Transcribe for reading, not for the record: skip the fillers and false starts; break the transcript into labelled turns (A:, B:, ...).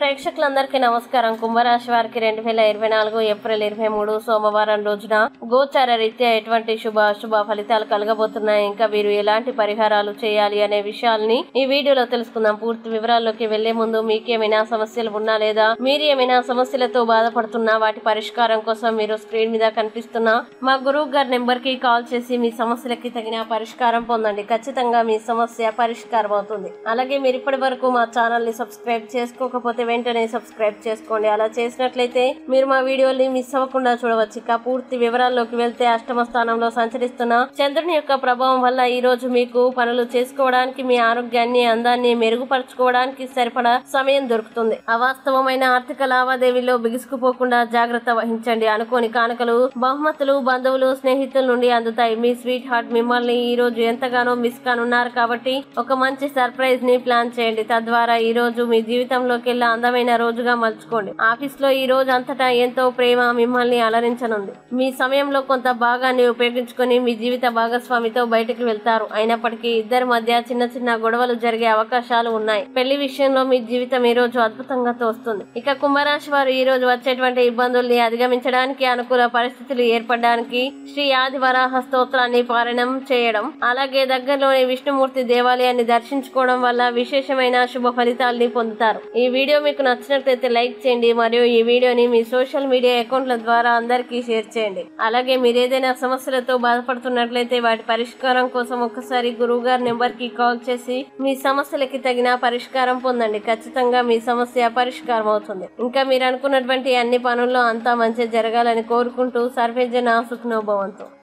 A: ప్రేక్షకులందరికీ నమస్కారం. కుంభరాశి వారికి 2024 ఏప్రిల్ 23 సోమవారం రోజున గోచార రీత్యా ఎటువంటి శుభ అశుభ ఫలితాలు కలగబోతున్నాయి, ఇంకా వీరు ఎలాంటి పరిహారాలు చేయాలి అనే విషయాల్ని ఈ వీడియోలో తెలుసుకుందాం. పూర్తి వివరాల్లోకి వెళ్లే ముందు మీకేమైనా సమస్యలు ఉన్నా లేదా మీరు ఏమైనా సమస్యలతో బాధపడుతున్నా వాటి పరిష్కారం కోసం మీరు స్క్రీన్ మీద కనిపిస్తున్న మా గురువు గారి నెంబర్ కి కాల్ చేసి మీ సమస్యలకి తగిన పరిష్కారం పొందండి. ఖచ్చితంగా మీ సమస్య పరిష్కారం అవుతుంది. అలాగే మీరు ఇప్పటి వరకు మా ఛానల్ ని సబ్స్క్రైబ్ చేసుకోకపోతే వెంటనే సబ్స్క్రైబ్ చేసుకోండి. అలా చేసినట్లయితే మీరు మా వీడియోని మిస్ అవ్వకుండా చూడవచ్చు. ఇక పూర్తి వివరాల్లోకి వెళ్తే అష్టమ స్థానంలో సంచరిస్తున్న చంద్రుని యొక్క ప్రభావం వల్ల ఈ రోజు మీకు పనులు చేసుకోవడానికి, మీ ఆరోగ్యాన్ని అందాన్ని మెరుగుపరచుకోవడానికి సరిపడా సమయం దొరుకుతుంది. అవాస్తవమైన ఆర్థిక లావాదేవీల్లో బిగుసుకుపోకుండా జాగ్రత్త వహించండి. అనుకోని కానుకలు, బహుమతులు బంధువులు, స్నేహితుల నుండి అందుతాయి. మీ స్వీట్ హార్ట్ మిమ్మల్ని ఈ రోజు ఎంతగానో మిస్ కానున్నారు కాబట్టి ఒక మంచి సర్ప్రైజ్ ని ప్లాన్ చేయండి. తద్వారా ఈ రోజు మీ జీవితంలోకి అందమైన రోజుగా మలుచుకోండి. ఆఫీస్ లో ఈ రోజు అంతటా ఎంతో ప్రేమ మిమ్మల్ని అలరించనుంది. మీ సమయంలో కొంత భాగాన్ని ఉపయోగించుకొని మీ జీవిత భాగస్వామితో బయటకు వెళ్తారు. అయినప్పటికీ ఇద్దరి మధ్య చిన్న చిన్న గొడవలు జరిగే అవకాశాలు ఉన్నాయి. పెళ్లి విషయంలో మీ జీవితం ఈ రోజు అద్భుతంగా తోస్తుంది. ఇక కుంభరాశి వారు ఈ రోజు వచ్చేటువంటి ఇబ్బందుల్ని అధిగమించడానికి, అనుకూల పరిస్థితులు ఏర్పడడానికి శ్రీ ఆదివరాహ స్తోత్రాన్ని పారాయణం చేయడం, అలాగే దగ్గరలోని విష్ణుమూర్తి దేవాలయాన్ని దర్శించుకోవడం వల్ల విశేషమైన శుభ ఫలితాల్ని పొందుతారు. ఈ వీడియో మీకు నచ్చినట్లయితే లైక్ చేయండి మరియు ఈ వీడియోని మీ సోషల్ మీడియా అకౌంట్ల ద్వారా అందరికీ షేర్ చేయండి. అలాగే మీరు ఏదైనా సమస్యలతో బాధపడుతున్నట్లయితే వాటి పరిష్కారం కోసం ఒక్కసారి గురువు గారి నెంబర్ కి కాల్ చేసి మీ సమస్యలకి తగిన పరిష్కారం పొందండి. ఖచ్చితంగా మీ సమస్య పరిష్కారం అవుతుంది. ఇంకా మీరు అనుకున్నటువంటి అన్ని పనుల్లో అంతా మంచి జరగాలని కోరుకుంటూ సర్వేజన సుఖనో భవంతు.